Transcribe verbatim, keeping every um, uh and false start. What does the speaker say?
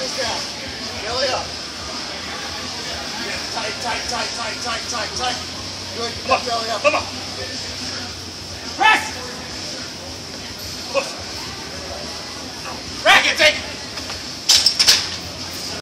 Shoulders down. Belly up. Yeah, tight, tight, tight, tight, tight, tight, tight. Good. Get belly up. Come on.